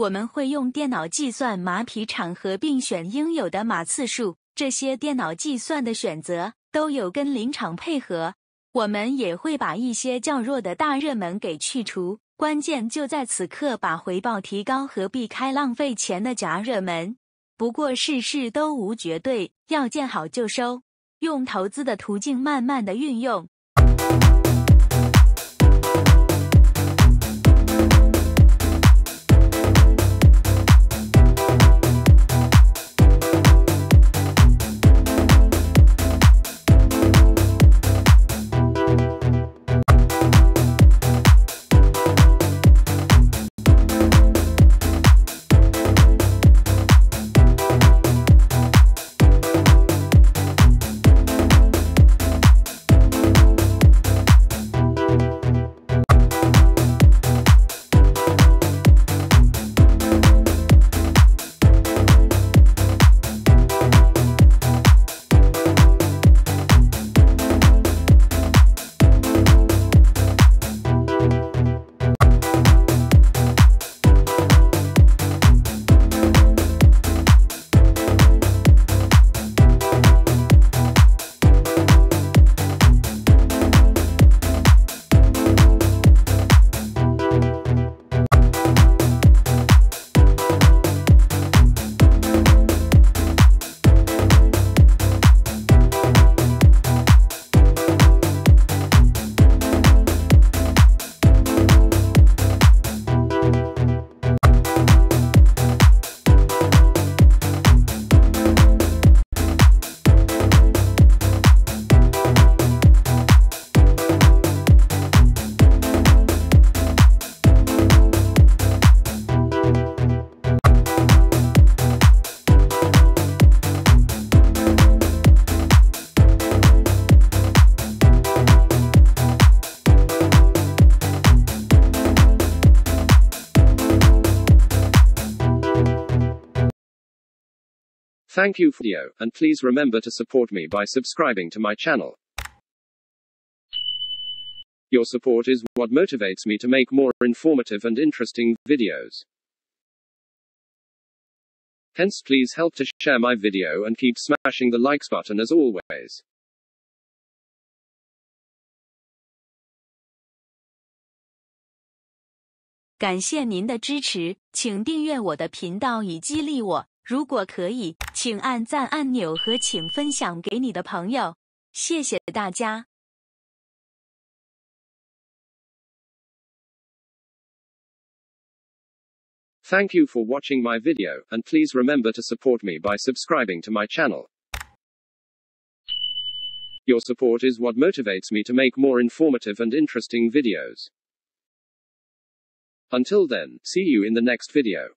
我们会用电脑计算马匹场合并选应有的马次数，这些电脑计算的选择都有跟临场配合。我们也会把一些较弱的大热门给去除，关键就在此刻把回报提高和避开浪费钱的假热门。不过事事都无绝对，要见好就收，用投资的途径慢慢的运用。 Thank you for the video, and please remember to support me by subscribing to my channel. Your support is what motivates me to make more informative and interesting videos. Hence, please help to share my video and keep smashing the likes button as always. 感谢您的支持，请订阅我的频道以激励我。如果可以，请按赞按钮和请分享给你的朋友。谢谢大家。 Thank you for watching my video, and please remember to support me by subscribing to my channel. Your support is what motivates me to make more informative and interesting videos. Until then, see you in the next video.